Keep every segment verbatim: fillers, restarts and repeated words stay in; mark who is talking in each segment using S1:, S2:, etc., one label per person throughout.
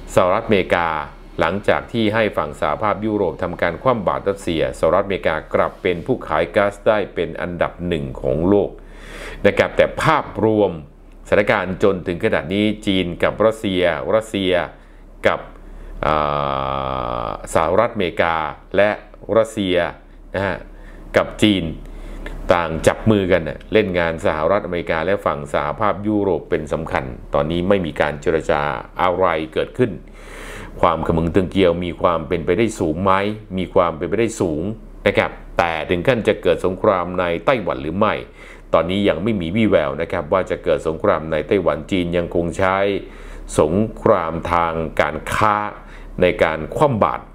S1: สหรัฐอเมริกาหลังจากที่ให้ฝั่งสหภาพยุโรปทำการคว่ำบาตรรัสเซียสหรัฐอเมริกากลับเป็นผู้ขายก๊าซได้เป็นอันดับหนึ่งของโลกนะครับแต่ภาพรวมสถานการณ์จนถึงขนาดนี้จีนกับรัสเซียรัสเซียกับสหรัฐอเมริกาและรัสเซียนะฮะกับจีนต่างจับมือกันเล่นงานสหรัฐอเมริกาและฝั่งสหภาพยุโรปเป็นสำคัญตอนนี้ไม่มีการเจรจาอะไรเกิดขึ้นความขมึงตึงเกลียวมีความเป็นไปได้สูงไหมมีความเป็นไปได้สูงนะครับแต่ถึงขั้นจะเกิดสงครามในไต้หวันหรือไม่ตอนนี้ยังไม่มีวี่แววนะครับว่าจะเกิดสงครามในไต้หวันจีนยังคงใช้สงครามทางการค้าในการคว่ำบาตร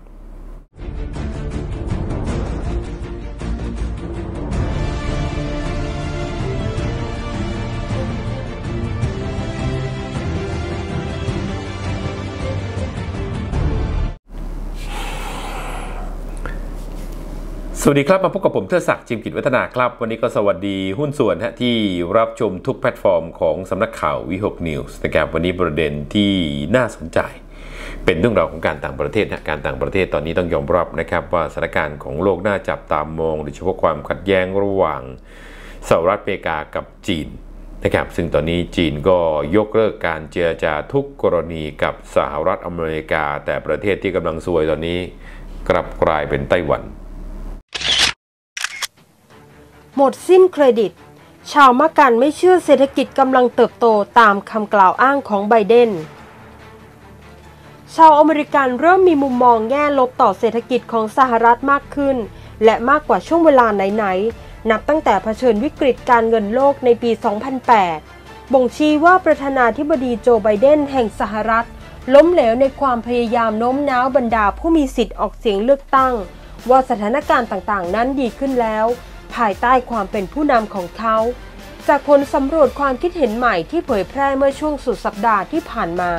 S1: สวัสดีครับมาพบกับผมเทิดศักดิ์จิมกิจวัฒนาครับวันนี้ก็สวัสดีหุ้นส่วนฮะที่รับชมทุกแพลตฟอร์มของสำนักข่าววิหกนิวส์นะครับวันนี้ประเด็นที่น่าสนใจเป็นเรื่องราวของการต่างประเทศนะการต่างประเทศตอนนี้ต้องยอมรับนะครับว่าสถานการณ์ของโลกน่าจับตามองโดยเฉพาะความขัดแย้งระหว่างสหรัฐอเมริกากับจีนนะครับซึ่งตอนนี้จีนก็ยกเลิกการเจรจาทุกกรณีกับสหรัฐอเมริกาแต่ประเทศที่กำลังซวยตอนนี้กลับกลายเป็นไต้หวัน
S2: หมดสิ้นเครดิตชาวมักกันไม่เชื่อเศรษฐกิจกำลังเติบโตตามคำกล่าวอ้างของไบเดนชาวอเมริกันเริ่มมีมุมมองแง่ลบต่อเศรษฐกิจของสหรัฐมากขึ้นและมากกว่าช่วงเวลาไหนๆนับตั้งแต่เผชิญวิกฤตการเงินโลกในปี สองพันแปด บ่งชี้ว่าประธานาธิบดีโจไบเดนแห่งสหรัฐล้มเหลวในความพยายามโน้มน้าวบรรดาผู้มีสิทธิ์ออกเสียงเลือกตั้งว่าสถานการณ์ต่างๆนั้นดีขึ้นแล้วภายใต้ความเป็นผู้นำของเขาจากผลสำรวจความคิดเห็นใหม่ที่เผยแพร่เมื่อช่วงสุดสัปดาห์ที่ผ่านมา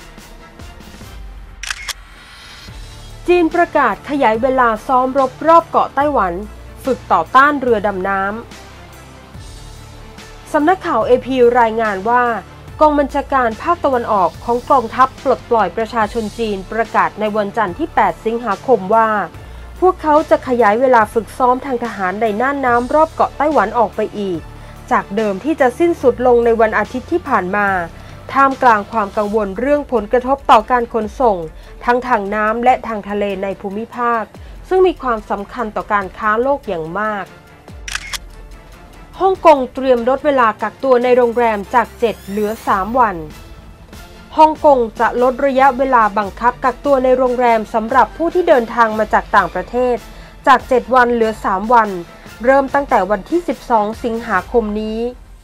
S2: จีนประกาศขยายเวลาซ้อมรบรอบเกาะไต้หวันฝึกต่อต้านเรือดำน้ำสำนักข่าว เอ พี รายงานว่ากองบัญชาการภาคตะวันออกของกองทัพปลดปล่อยประชาชนจีนประกาศในวันจันทร์ที่ แปด สิงหาคมว่าพวกเขาจะขยายเวลาฝึกซ้อมทางทหารในน่านน้ำรอบเกาะไต้หวันออกไปอีกจากเดิมที่จะสิ้นสุดลงในวันอาทิตย์ที่ผ่านมาท่ามกลางความกังวลเรื่องผลกระทบต่อการขนส่งทั้งทางน้ำและทางทะเลในภูมิภาคซึ่งมีความสำคัญต่อการค้าโลกอย่างมากฮ่องกงเตรียมลดเวลากักตัวในโรงแรมจากเจ็ดเหลือสามวันฮ่องกงจะลดระยะเวลาบังคับกักตัวในโรงแรมสำหรับผู้ที่เดินทางมาจากต่างประเทศจากเจ็ดวันเหลือสามวันเริ่มตั้งแต่วันที่สิบสองสิงหาคมนี้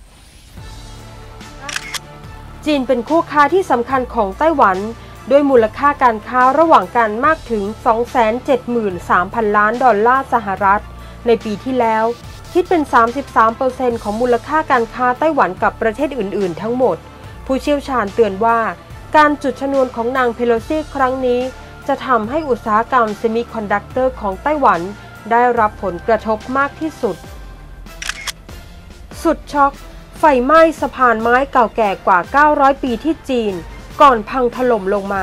S2: จีนเป็นคู่ค้าที่สำคัญของไต้หวันด้วยมูลค่าการค้าระหว่างกันมากถึง สองแสนเจ็ดหมื่นสามพัน ล้านดอลลาร์สหรัฐในปีที่แล้วคิดเป็น สามสิบสามเปอร์เซ็นต์ ของมูลค่าการค้าไต้หวันกับประเทศอื่นๆทั้งหมดผู้เชี่ยวชาญเตือนว่าการจุดชนวนของนางเพโลซีครั้งนี้จะทำให้อุตสาหกรรมเซมิคอนดักเตอร์ของไต้หวันได้รับผลกระทบมากที่สุดสุดช็อกไฟไหม้สะพานไม้เก่าแก่กว่าเก้าร้อยปีที่จีนก่อนพังถล่มลงมา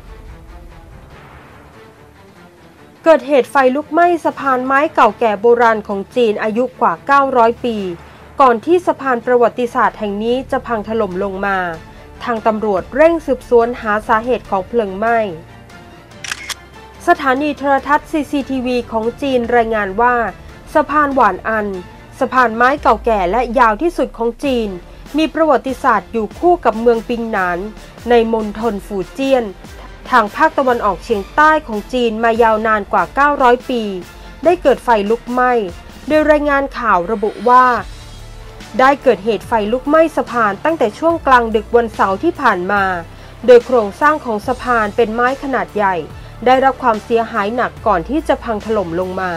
S2: เกิดเหตุไฟลุกไหม้สะพานไม้เก่าแก่โบราณของจีนอายุกว่าเก้าร้อยปีก่อนที่สะพานประวัติศาสตร์แห่งนี้จะพังถล่มลงมาทางตำรวจเร่งสืบสวนหาสาเหตุของเพลิงไหม้สถานีโทรทัศน์ ซี ซี ที วี ของจีนรายงานว่าสะพานหวานอันสะพานไม้เก่าแก่และยาวที่สุดของจีนมีประวัติศาสตร์อยู่คู่กับเมืองปิงหนานในมณฑลฝูเจี้ยนทางภาคตะวันออกเฉียงใต้ของจีนมายาวนานกว่าเก้าร้อยปีได้เกิดไฟลุกไหม้โดยรายงานข่าวระบุว่าได้เกิดเหตุไฟลุกไหม้สะพานตั้งแต่ช่วงกลางดึกวันเสาร์ที่ผ่านมาโดยโครงสร้างของสะพานเป็นไม้ขนาดใหญ่ได้รับความเสียหายหนักก่อนที่จะพังถล่มลงมา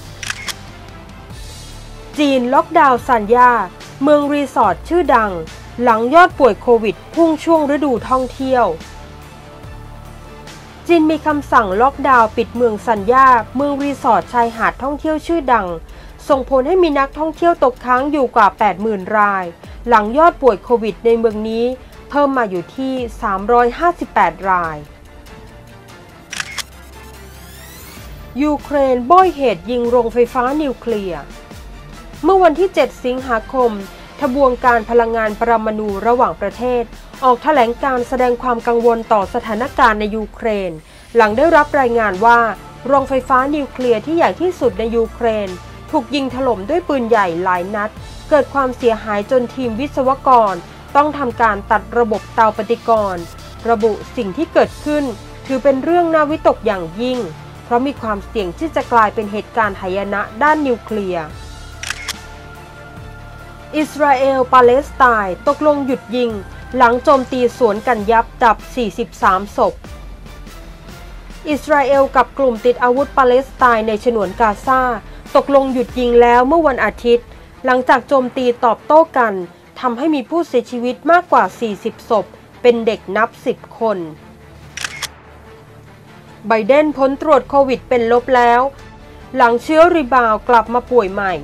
S2: จีนล็อกดาวน์ซันยาเมืองรีสอร์ทชื่อดังหลังยอดป่วยโควิดพุ่งช่วงฤดูท่องเที่ยวจีนมีคำสั่งล็อกดาวน์ปิดเมืองซันยาเมืองรีสอร์ทชายหาดท่องเที่ยวชื่อดังส่งผลให้มีนักท่องเที่ยวตกค้างอยู่กว่า แปดหมื่น รายหลังยอดป่วยโควิดในเมืองนี้เพิ่มมาอยู่ที่สามร้อยห้าสิบแปดรายยูเครนโบ้ยเหตุยิงโรงไฟฟ้านิวเคลียร์เมื่อวันที่เจ็ดสิงหาคมทบวงการพลังงานปรมาณูระหว่างประเทศออกแถลงการแสดงความกังวลต่อสถานการณ์ในยูเครนหลังได้รับรายงานว่าโรงไฟฟ้านิวเคลียร์ที่ใหญ่ที่สุดในยูเครนถูกยิงถล่มด้วยปืนใหญ่หลายนัดเกิดความเสียหายจนทีมวิศวกรต้องทำการตัดระบบเตาปฏิกรณ์ระบุสิ่งที่เกิดขึ้นถือเป็นเรื่องน่าวิตกอย่างยิ่งเพราะมีความเสี่ยงที่จะกลายเป็นเหตุการณ์หายนะด้านนิวเคลียร์อิสราเอลปาเลสไตน์ตกลงหยุดยิงหลังโจมตีสวนกันยับดับสี่สิบสามศพอิสราเอลกับกลุ่มติดอาวุธปาเลสไตน์ในฉนวนกาซาตกลงหยุดยิงแล้วเมื่อวันอาทิตย์หลังจากโจมตีตอบโต้กันทำให้มีผู้เสียชีวิตมากกว่าสี่สิบศพเป็นเด็กนับสิบคนไบเดนพ้นตรวจโควิดเป็นลบแล้วหลังเชื้อรีบาวด์กลับมาป่วยใหม่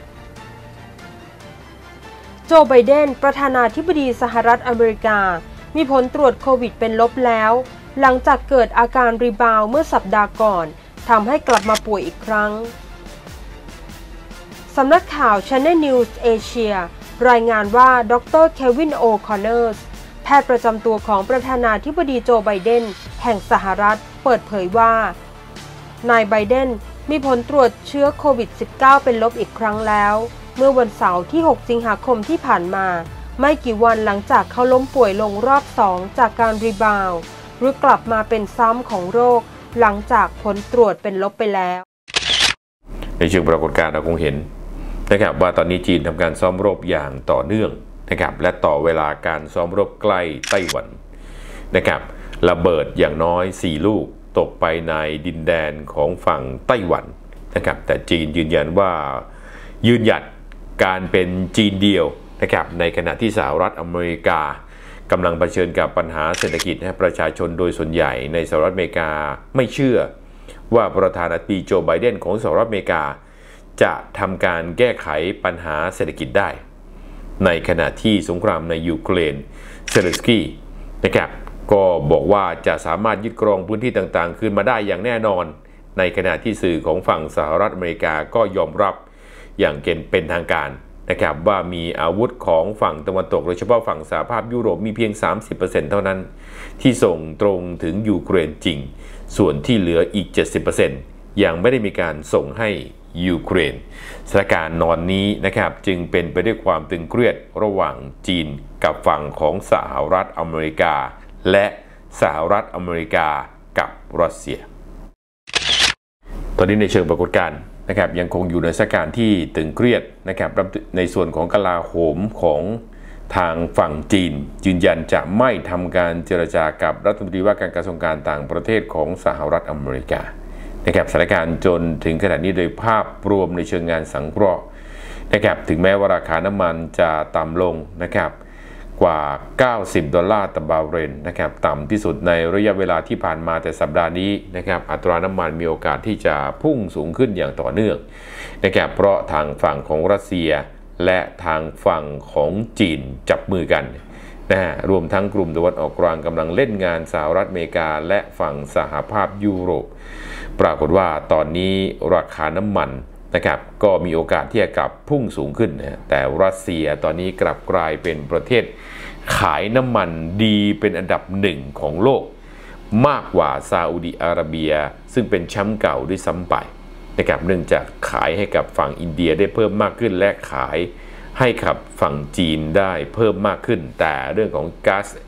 S2: โจไบเดนประธานาธิบดีสหรัฐอเมริกามีผลตรวจโควิดเป็นลบแล้วหลังจากเกิดอาการรีบาวด์เมื่อสัปดาห์ก่อนทำให้กลับมาป่วยอีกครั้งสำนักข่าว Channel News Asia รายงานว่าดรเควินโอคอนเนอร์สแพทย์ประจำตัวของประธานาธิบดีโจไบเดนแห่งสหรัฐเปิดเผยว่านายไบเดนมีผลตรวจเชื้อโควิด สิบเก้า เป็นลบอีกครั้งแล้วเมื่อวันเสาร์ที่หกสิงหาคมที่ผ่านมาไม่กี่วันหลังจากเขาล้มป่วยลงรอบสองจากการรีบาวด์หรือกลับมาเป็นซ้ำของโรคหลังจากผลตรวจเป็นลบไปแล้ว
S1: ในเชิงปรากฏการณ์เราคงเห็นนะครับว่าตอนนี้จีนทำการซ้อมรบอย่างต่อเนื่องนะครับและต่อเวลาการซ้อมรบใกล้ไต้หวันนะครับระเบิดอย่างน้อยสี่ลูกตกไปในดินแดนของฝั่งไต้หวันนะครับแต่จีนยืนยันว่ายืนหยัดการเป็นจีนเดียวนะครับในขณะที่สหรัฐอเมริกากำลังเผชิญกับปัญหาเศรษฐกิจให้ประชาชนโดยส่วนใหญ่ในสหรัฐอเมริกาไม่เชื่อว่าประธานาธิบดีโจไบเดนของสหรัฐอเมริกาจะทำการแก้ไขปัญหาเศรษฐกิจได้ในขณะที่สงครามในยูเครนเซเลนสกี้นะครับก็บอกว่าจะสามารถยึดครองพื้นที่ต่างๆคืนมาได้อย่างแน่นอนในขณะที่สื่อของฝั่งสหรัฐอเมริกาก็ยอมรับอย่างเป็นทางการนะครับว่ามีอาวุธของฝั่งตะวันตกโดยเฉพาะฝั่งสหภาพยุโรปมีเพียง สามสิบเปอร์เซ็นต์ เท่านั้นที่ส่งตรงถึงยูเครนจริงส่วนที่เหลืออีก เจ็ดสิบเปอร์เซ็นต์ ยังไม่ได้มีการส่งให้ยูเครนสถานการณ์นอนนี้นะครับจึงเป็นไปด้วยความตึงเครียดระหว่างจีนกับฝั่งของสหรัฐอเมริกาและสหรัฐอเมริกากับรัสเซียตอนนี้ในเชิงปรากฏการณ์นะครับยังคงอยู่ในสถานการณ์ที่ตึงเครียดนะครับในส่วนของกลาโหมของทางฝั่งจีนยืนยันจะไม่ทำการเจรจากับรัฐมนตรีว่าการกระทรวงการต่างประเทศของสหรัฐอเมริกานะครับสถานการณ์จนถึงขณะนี้โดยภาพรวมในเชิงงานสังเคราะห์นะครับถึงแม้ว่าราคาน้ำมันจะต่ำลงนะครับกว่าเก้าสิบดอลลาร์ต่อบาร์เรลนะครับต่ำที่สุดในระยะเวลาที่ผ่านมาแต่สัปดาห์นี้นะครับอัตราน้ำมันมีโอกาสที่จะพุ่งสูงขึ้นอย่างต่อเนื่องนะครับเพราะทางฝั่งของรัสเซียและทางฝั่งของจีนจับมือกันนะฮะรวมทั้งกลุ่มตะวันออกกลางกำลังเล่นงานสหรัฐอเมริกาและฝั่งสหภาพยุโรปปรากฏว่าตอนนี้ราคาน้ำมันนะครับก็มีโอกาสที่จะกลับพุ่งสูงขึ้นนะแต่รัสเซียตอนนี้กลับกลายเป็นประเทศขายน้ำมันดีเป็นอันดับหนึ่งของโลกมากกว่าซาอุดิอาระเบียซึ่งเป็นแชมป์เก่าด้วยซ้ำไปนะครับเนื่องจากขายให้กับฝั่งอินเดียได้เพิ่มมากขึ้นและขายให้กับฝั่งจีนได้เพิ่มมากขึ้นแต่เรื่องของก๊าซ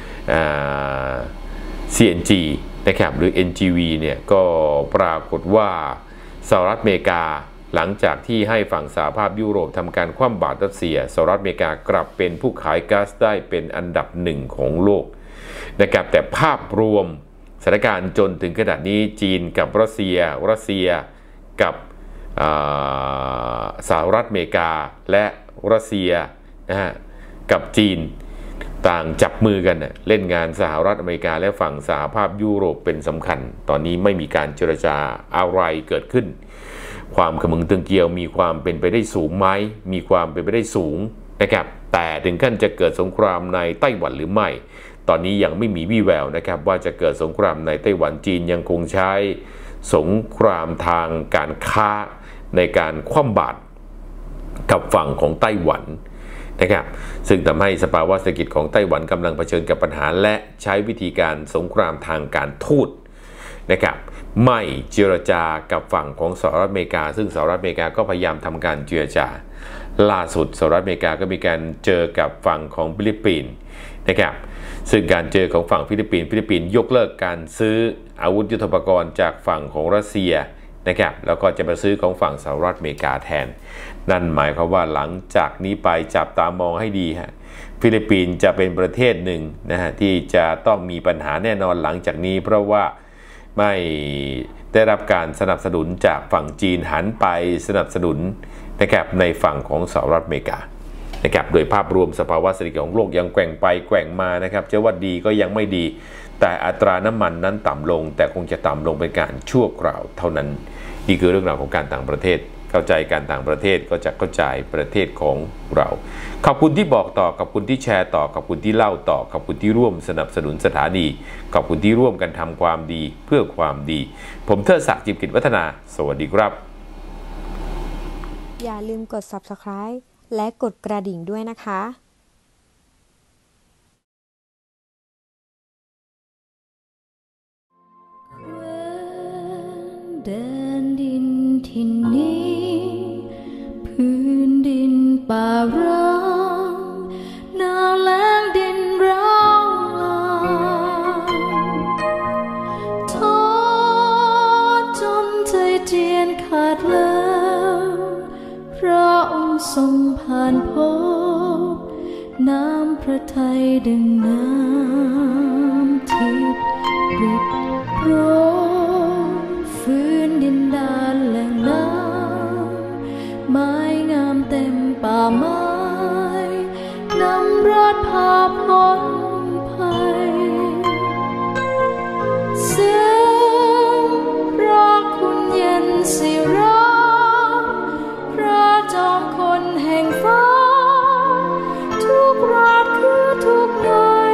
S1: ซี เอ็น จี นะครับหรือ เอ็น จี วี เนี่ยก็ปรากฏว่าสหรัฐอเมริกาหลังจากที่ให้ฝั่งสหภาพยุโรปทำการคว่ำบาตรรัสเซียสหรัฐอเมริกากลับเป็นผู้ขายก๊าซได้เป็นอันดับหนึ่งของโลกนะครับแต่ภาพรวมสถานการณ์จนถึงขนาดนี้จีนกับรัสเซียรัสเซียกับสหรัฐอเมริกาและรัสเซียนะฮะกับจีนต่างจับมือกันเล่นงานสหรัฐอเมริกาและฝั่งสหภาพยุโรปเป็นสำคัญตอนนี้ไม่มีการเจรจาอะไรเกิดขึ้นความขมึงตึงเกลียวมีความเป็นไปได้สูงไหมมีความเป็นไปได้สูงนะครับแต่ถึงขั้นจะเกิดสงครามในไต้หวันหรือไม่ตอนนี้ยังไม่มีวี่แววนะครับว่าจะเกิดสงครามในไต้หวันจีนยังคงใช้สงครามทางการค้าในการคว่ำบาตรกับฝั่งของไต้หวันนะครับซึ่งทำให้สภาวะเศรษฐกิจของไต้หวันกำลังเผชิญกับปัญหาและใช้วิธีการสงครามทางการทูตนะครับไม่เจรจากับฝั่งของสหรัฐอเมริกาซึ่งสหรัฐอเมริกาก็พยายามทำการเจรจาล่าสุดสหรัฐอเมริกาก็มีการเจอกับฝั่งของฟิลิปปินส์นะครับซึ่งการเจอของฝั่งฟิลิปปินส์ฟิลิปปินส์ยกเลิกการซื้ออาวุธยุทโธปกรณ์จากฝั่งของรัสเซียนะครับแล้วก็จะมาซื้อของฝั่งสหรัฐอเมริกาแทนนั่นหมายความว่าหลังจากนี้ไปจับตามองให้ดีฮะฟิลิปปินส์จะเป็นประเทศหนึ่งนะฮะที่จะต้องมีปัญหาแน่นอนหลังจากนี้เพราะว่าไม่ได้รับการสนับสนุนจากฝั่งจีนหันไปสนับสนุนนะครับในฝั่งของสหรัฐอเมริกานะครับโดยภาพรวมสภาวะเศรษฐกิจของโลกยังแกว่งไปแกว่งมานะครับจะว่าดีก็ยังไม่ดีแต่อัตราน้ำมันนั้นต่ำลงแต่คงจะต่ำลงเป็นการชั่วคราวเท่านั้นนี่คือเรื่องราวของการต่างประเทศเข้าใจการต่างประเทศก็จะเข้าใจประเทศของเราขอบคุณที่บอกต่อขอบคุณที่แชร์ต่อขอบคุณที่เล่าต่อขอบคุณที่ร่วมสนับสนุนสถานีขอบคุณที่ร่วมกันทำความดีเพื่อความดีผมเทิดศักดิ์ จิมกิจวัฒนาสวัสดีครับ
S3: อย่าลืมกด ซับสไครบ์ และกดกระดิ่งด้วยนะคะ
S4: แดนดินที่นี้พื้นดินป่าร้างหนาวแล้งดินร้างท้อจนใจเจียนขาดแล้วพระองค์ทรงผ่านพบน้ำพระทัยดังน้ำทิพย์ริบโรฟื้นดินดานแหล่งน้ำไม้งามเต็มป่าไม้นำรอดพาพ้นภัยเสียงรักคุณเย็นสิรักพระจอมคนแห่งฟ้าทุกราชคือทุกใน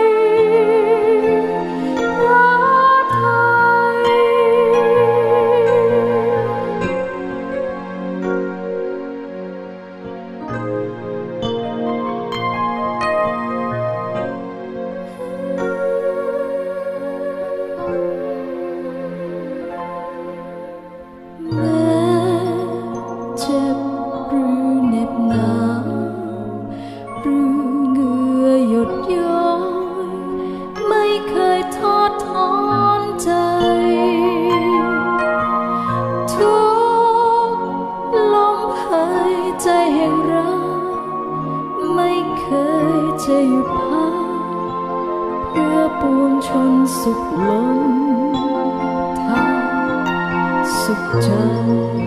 S4: จะหยุดพักเพื่อปวงชนสุขล้นทางสุขใจ